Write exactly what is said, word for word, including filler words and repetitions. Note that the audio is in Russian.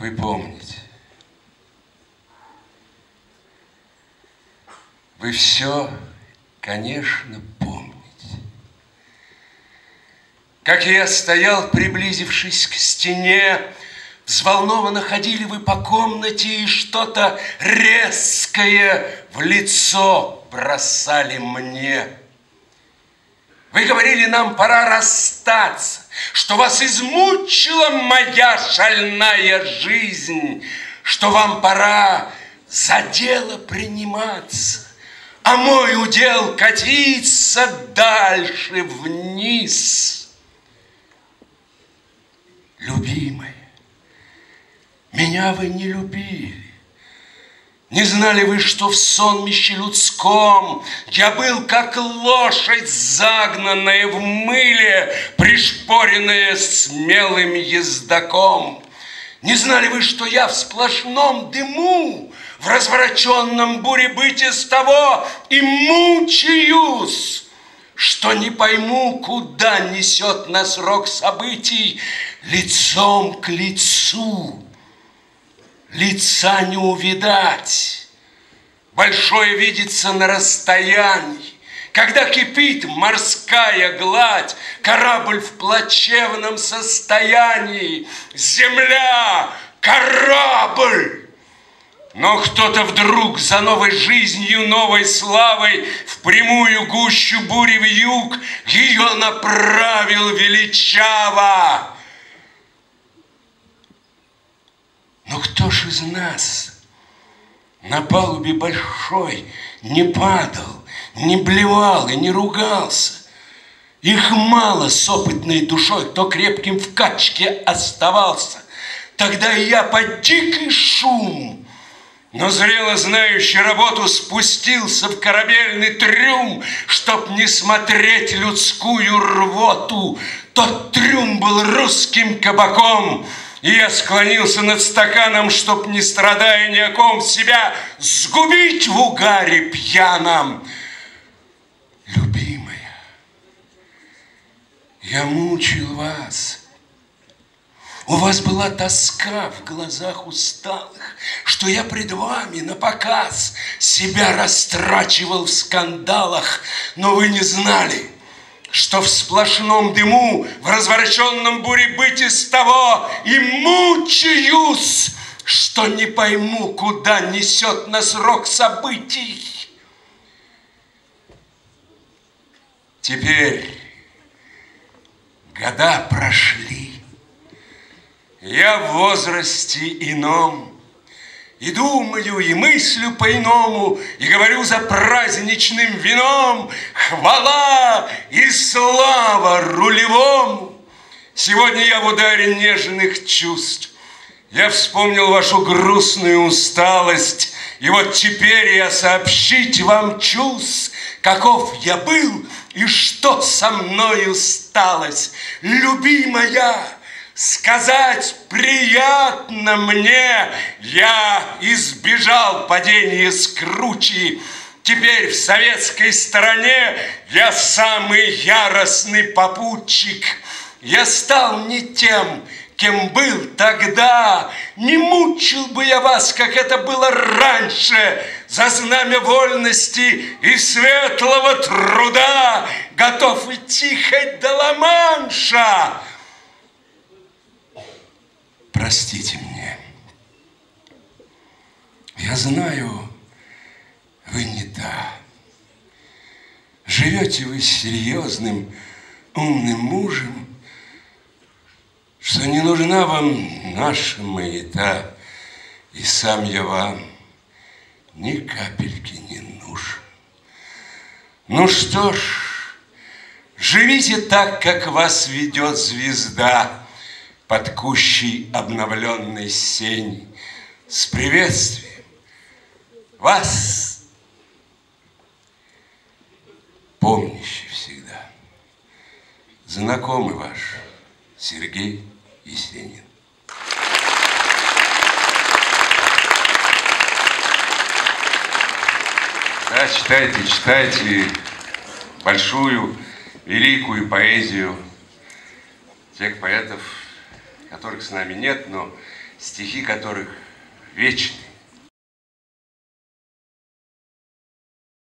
Вы помните. Вы все, конечно, помните. Как я стоял, приблизившись к стене, взволнованно ходили вы по комнате и что-то резкое в лицо бросали мне. Вы говорили, нам пора расстаться, что вас измучила моя шальная жизнь, что вам пора за дело приниматься, а мой удел катиться дальше вниз. Любимая, меня вы не любили. Не знали вы, что в сонмище людском я был, как лошадь, загнанная в мыле, пришпоренная смелым ездаком. Не знали вы, что я в сплошном дыму, в развороченном буребыте с того и мучаюсь, что не пойму, куда несет нас рок событий, лицом к лицу. Лица не увидать, большое видится на расстоянии. Когда кипит морская гладь, корабль в плачевном состоянии, земля, корабль. Но кто-то вдруг за новой жизнью, новой славой в прямую гущу бури вьюг ее направил величаво. Но кто ж из нас на палубе большой не падал, не блевал и не ругался? Их мало с опытной душой, кто крепким в качке оставался. Тогда и я под дикий шум, но зрело знающий работу, спустился в корабельный трюм, чтоб не смотреть людскую рвоту. Тот трюм был русским кабаком, и я склонился над стаканом, чтоб, не страдая ни о ком, себя сгубить в угаре пьяном. Любимая, я мучил вас. У вас была тоска в глазах усталых, что я пред вами напоказ себя растрачивал в скандалах, но вы не знали, что в сплошном дыму, в развороченном буребыте с того и мучаюсь, что не пойму, куда несет нас рок событий. Теперь года прошли. Я в возрасте ином, и думаю, и мыслю по-иному, и говорю за праздничным вином: хвала и слава рулевому. Сегодня я в ударе нежных чувств. Я вспомнил вашу грустную усталость, и вот теперь я сообщить вам чувств, каков я был и что со мною сталось. Любимая, сказать приятно мне, я избежал падения с кручи. Теперь в советской стороне я самый яростный попутчик. Я стал не тем, кем был тогда. Не мучил бы я вас, как это было раньше, за знамя вольности и светлого труда, готов идти хоть до Ла-Манша. Простите мне. Я знаю, вы не та. Живете вы с серьезным, умным мужем, что не нужна вам наша маята, и сам я вам ни капельки не нужен. Ну что ж, живите так, как вас ведет звезда под кущей обновленной сени. С приветствием вас, помнящий всегда, знакомый ваш Сергей Есенин. Да, читайте, читайте большую, великую поэзию тех поэтов, которых с нами нет, но стихи которых вечны.